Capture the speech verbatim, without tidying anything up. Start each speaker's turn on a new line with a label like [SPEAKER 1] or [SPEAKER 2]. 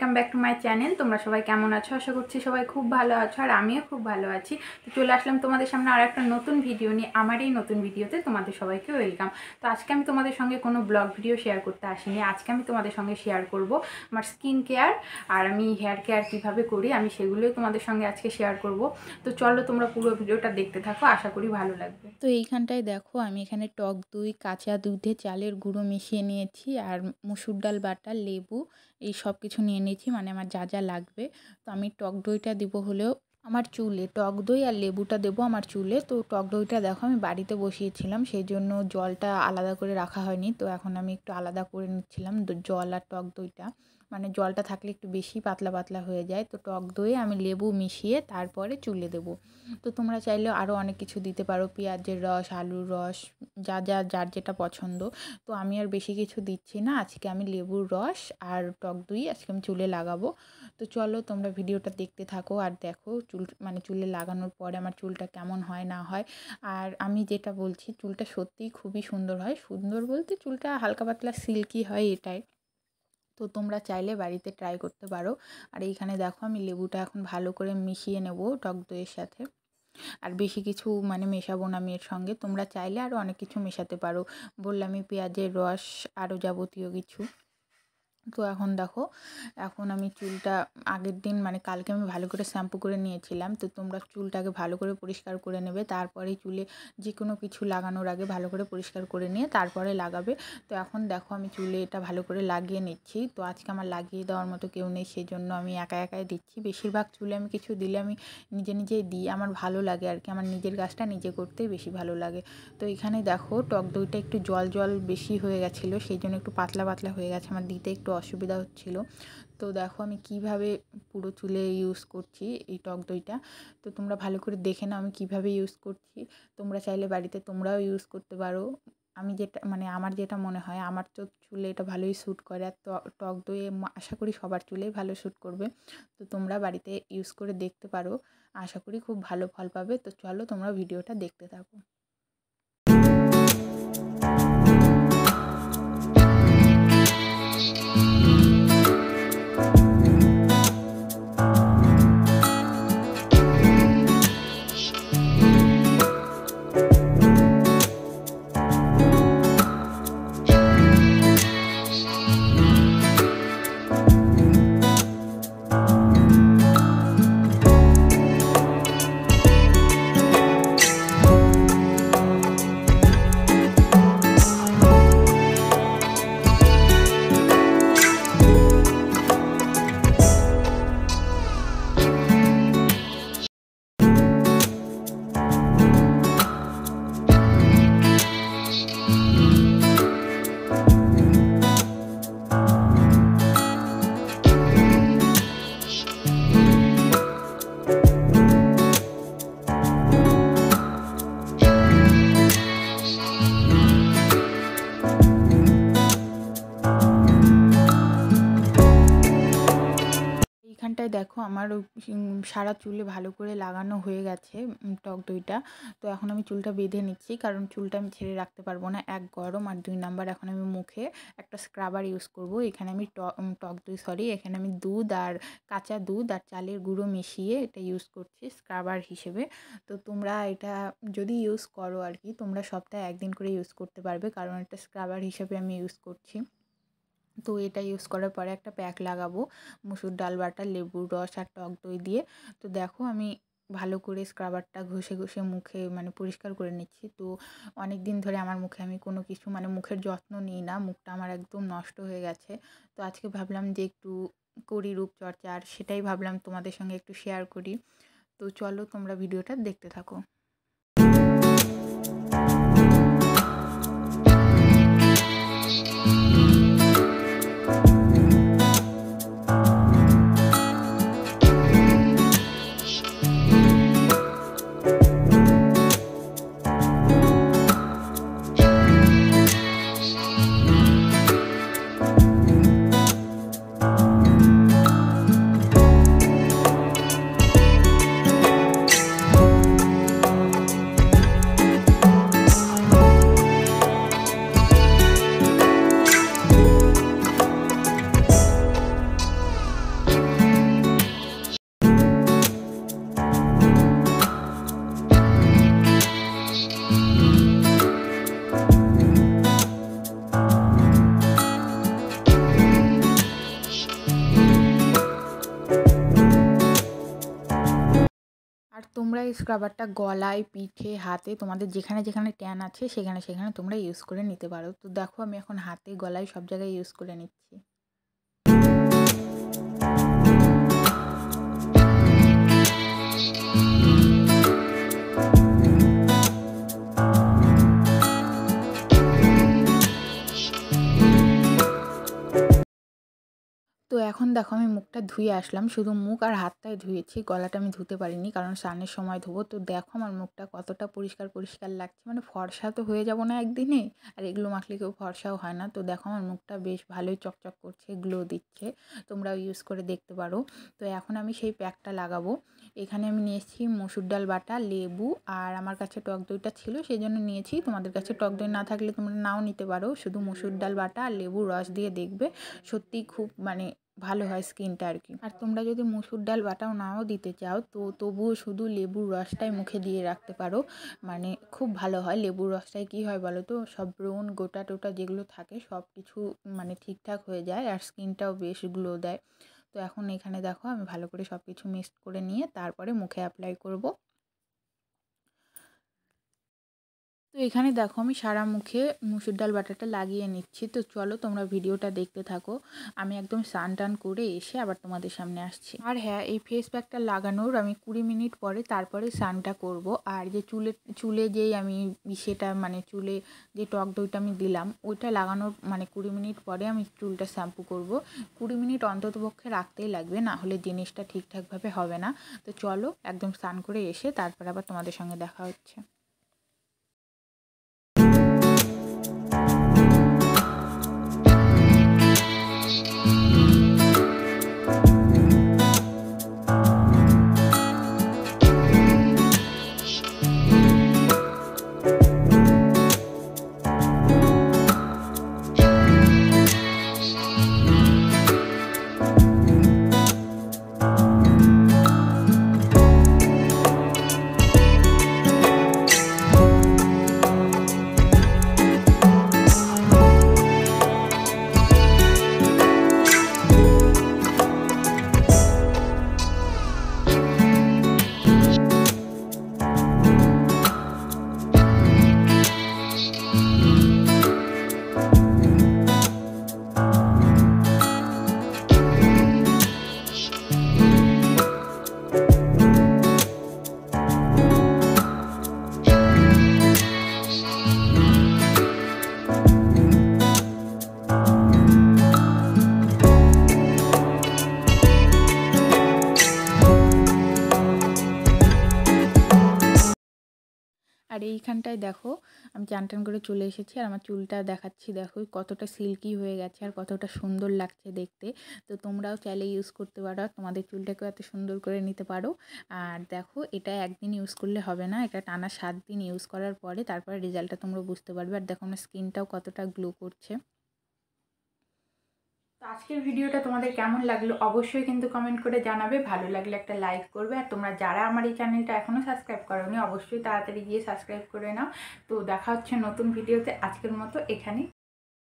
[SPEAKER 1] Welcome back to my channel. তোমরা সবাই কেমন আছো? আশা করছি সবাই খুব ভালো আছো, আর আমিও খুব ভালো আছি। তো চলে আসলাম তোমাদের সামনে আর একটা নতুন ভিডিও নিয়ে। আমার এই নতুন ভিডিওতে তোমাদের সবাইকে ওয়েলকাম। তো আজকে আমি তোমাদের সঙ্গে কোনো ব্লগ ভিডিও শেয়ার করতে আসিনি। আজকে আমি তোমাদের সঙ্গে শেয়ার করব আমার স্কিন কেয়ার আর আমি হেয়ার কেয়ার কীভাবে করি, আমি সেগুলোই তোমাদের সঙ্গে আজকে শেয়ার করব। তো চলো তোমরা পুরো ভিডিওটা দেখতে থাকো, আশা করি ভালো লাগবে।
[SPEAKER 2] তো এইখানটায় দেখো আমি এখানে টক দই, কাঁচা দুধে চালের গুঁড়ো মিশিয়ে নিয়েছি, আর মুসুর ডাল বাটা, লেবু, এই সব কিছু নিয়ে নিয়েছি, মানে আমার যা যা লাগবে। তো আমি টক দইটা দিব হলেও আমার চুলে, টক দই আর লেবুটা দেবো আমার চুলে। তো টক দইটা দেখো আমি বাড়িতে বসিয়েছিলাম, সেই জন্য জলটা আলাদা করে রাখা হয়নি। তো এখন আমি একটু আলাদা করে নিচ্ছিলাম জল আর টক দইটা, মানে জলটা থাকলে একটু বেশি পাতলা পাতলা হয়ে যায়। তো টক দইয়ে আমি লেবু মিশিয়ে তারপরে চুলে দেবো। তো তোমরা চাইলেও আরও অনেক কিছু দিতে পারো, পেঁয়াজের রস, আলুর রস, যা যা যার যেটা পছন্দ। তো আমি আর বেশি কিছু দিচ্ছি না, আজকে আমি লেবুর রস আর টক দই আজকে আমি চুলে লাগাবো। তো চলো তোমরা ভিডিওটা দেখতে থাকো আর দেখো চুল, মানে চুলে লাগানোর পরে আমার চুলটা কেমন হয় না হয়। আর আমি যেটা বলছি, চুলটা সত্যিই খুবই সুন্দর হয়। সুন্দর বলতে চুলটা হালকা পাতলা সিল্কি হয়, এটাই। তো তোমরা চাইলে বাড়িতে ট্রাই করতে পারো। আর এইখানে দেখো আমি লেবুটা এখন ভালো করে মিশিয়ে নেব টক দইয়ের সাথে। আর বেশি কিছু মানে মেশাবো না আমি এর সঙ্গে। তোমরা চাইলে আরও অনেক কিছু মেশাতে পারো, বললামই পেঁয়াজের রস, আরও যাবতীয় কিছু। তো এখন দেখো, এখন আমি চুলটা আগের দিন মানে কালকে আমি ভালো করে শ্যাম্পু করে নিয়েছিলাম। তো তোমরা চুলটাকে ভালো করে পরিষ্কার করে নেবে, তারপরে চুলে যে কোনো কিছু লাগানোর আগে ভালো করে পরিষ্কার করে নিয়ে তারপরে লাগাবে। তো এখন দেখো আমি চুলে এটা ভালো করে লাগিয়ে নিচ্ছি। তো আজকে আমার লাগিয়ে দেওয়ার মতো কেউ নেই, সেই জন্য আমি একা একাই দিচ্ছি। বেশিরভাগ চুলে আমি কিছু দিলে আমি নিজে নিজেই দিই, আমার ভালো লাগে আর কি, আমার নিজের কাজটা নিজে করতেই বেশি ভালো লাগে। তো এখানে দেখো টক দইটা একটু জল জল বেশি হয়ে গেছিলো, সেই জন্য একটু পাতলা পাতলা হয়ে গেছে, আমার দিতে একটু অসুবিধা হচ্ছিল। তো দেখো আমি কিভাবে পুরো চুলে ইউজ করছি এই টক দইটা। তো তোমরা ভালো করে দেখে নাও আমি কিভাবে ইউজ করছি। তোমরা চাইলে বাড়িতে তোমরাও ইউজ করতে পারো। আমি যেটা মানে আমার যেটা মনে হয়, আমার তো চুলে এটা ভালোই স্যুট করে, আর টক দইয়ে আশা করি সবার চুলেই ভালো স্যুট করবে। তো তোমরা বাড়িতে ইউজ করে দেখতে পারো, আশা করি খুব ভালো ফল পাবে। তো চলো তোমরা ভিডিওটা দেখতে থাকো। এইখানটায় দেখো আমার সারা চুলে ভালো করে লাগানো হয়ে গেছে টক দইটা। তো এখন আমি চুলটা বেঁধে নিচ্ছি, কারণ চুলটা আমি ছেড়ে রাখতে পারবো না, এক গরম, আর দুই নাম্বার এখন আমি মুখে একটা স্ক্রাবার ইউজ করব। এখানে আমি টক দই সরি এখানে আমি দুধ আর কাঁচা দুধ আর চালের গুঁড়ো মিশিয়ে এটা ইউজ করছি স্ক্রাবার হিসেবে। তো তোমরা এটা যদি ইউজ করো আর কি, তোমরা সপ্তাহে একদিন করে ইউজ করতে পারবে, কারণ এটা স্ক্রাবার হিসেবে আমি ইউজ করছি। তো এটা ইউজ করার পরে একটা প্যাক লাগাবো মুসুর ডাল বাটা, লেবুর রস আর টক দই দিয়ে। তো দেখো আমি ভালো করে স্ক্রাবারটা ঘষে ঘষে মুখে মানে পরিষ্কার করে নিচ্ছি। তো অনেক দিন ধরে আমার মুখে আমি কোনো কিছু মানে মুখের যত্ন নিই না, মুখটা আমার একদম নষ্ট হয়ে গেছে। তো আজকে ভাবলাম যে একটু করি রূপচর্চা, আর সেটাই ভাবলাম তোমাদের সঙ্গে একটু শেয়ার করি। তো চলো তোমরা ভিডিওটা দেখতে থাকো। তোমরা এই স্ক্রাবারটা গলায়, পিঠে, হাতে তোমাদের যেখানে যেখানে ট্যান আছে সেখানে সেখানে তোমরা ইউজ করে নিতে পারো। তো দেখো আমি এখন হাতে, গলায় সব জায়গায় ইউজ করে নিচ্ছি। তো এখন দেখো আমি মুখটা ধুয়ে আসলাম, শুধু মুখ আর হাতটাই ধুয়েছি, গলাটা আমি ধুতে পারিনি কারণ স্নানের সময় ধোবো। তো দেখো আমার মুখটা কতটা পরিষ্কার পরিষ্কার লাগছে, মানে ফর্সা তো হয়ে যাব না একদিনে, আর এগুলো মাখলে কেউ ফর্সাও হয় না। তো দেখো আমার মুখটা বেশ ভালোই চকচক করছে, গ্লো দিচ্ছে, তোমরাও ইউজ করে দেখতে পারো। তো এখন আমি সেই প্যাকটা লাগাবো। এখানে আমি নিয়েছি মসুর ডাল বাটা, লেবু, আর আমার কাছে টক দইটা ছিল সেই জন্য নিয়েছি। তোমাদের কাছে টক দই না থাকলে তোমরা নাও নিতে পারো, শুধু মসুর ডাল বাটা আর লেবুর রস দিয়ে দেখবে সত্যিই খুব মানে ভালো হয় স্কিনটা আর কি। আর তোমরা যদি মসুর ডাল বাটাও নাও দিতে চাও তো তবুও শুধু লেবুর রসটাই মুখে দিয়ে রাখতে পারো, মানে খুব ভালো হয়। লেবুর রসটায় কী হয় বলো তো, সব ব্রণ গোটা টোটা যেগুলো থাকে সব কিছু মানে ঠিকঠাক হয়ে যায়, আর স্কিনটাও বেশ গ্লো দেয়। তো এখন এখানে দেখো আমি ভালো করে সব কিছু মিক্স করে নিয়ে তারপরে মুখে অ্যাপ্লাই করব। তো এখানে দেখো আমি সারা মুখে মুসুর ডাল বাটাটা লাগিয়ে নিচ্ছি। তো চলো তোমরা ভিডিওটা দেখতে থাকো, আমি একদম স্নান টান করে এসে আবার তোমাদের সামনে আসছি। আর হ্যাঁ, এই ফেস প্যাকটা লাগানোর আমি কুড়ি মিনিট পরে তারপরে স্নানটা করব। আর যে চুলে চুলে যেই আমি সেটা মানে চুলে যে টক দইটা আমি দিলাম ওইটা লাগানোর মানে কুড়ি মিনিট পরে আমি চুলটা শ্যাম্পু করব। কুড়ি মিনিট অন্ততপক্ষে রাখতেই লাগবে, না হলে জিনিসটা ঠিকঠাকভাবে হবে না। তো চলো একদম স্নান করে এসে তারপর আবার তোমাদের সঙ্গে দেখা হচ্ছে। আর এইখানটায় দেখো আমি চান টান করে চলে এসেছি, আর আমার চুলটা দেখাচ্ছি, দেখো কতটা সিল্কি হয়ে গেছে আর কতটা সুন্দর লাগছে দেখতে। তো তোমরাও চাইলে ইউজ করতে পারো, তোমাদের চুলটাকেও এত সুন্দর করে নিতে পারো। আর দেখো এটা একদিন ইউজ করলে হবে না, এটা টানা সাত দিন ইউজ করার পরে তারপরে রেজাল্টটা তোমরা বুঝতে পারবে। আর দেখো আমার স্কিনটাও কতটা গ্লো করছে।
[SPEAKER 1] তো আজকের ভিডিওটা তোমাদের কেমন লাগলো অবশ্যই কিন্তু কমেন্ট করে জানাবে, ভালো লাগলে একটা লাইক করবে। আর তোমরা যারা আমার এই চ্যানেলটা এখনও সাবস্ক্রাইব করোনি অবশ্যই তাড়াতাড়ি গিয়ে সাবস্ক্রাইব করে নাও। তো দেখা হচ্ছে নতুন ভিডিওতে, আজকের মতো এখানেই।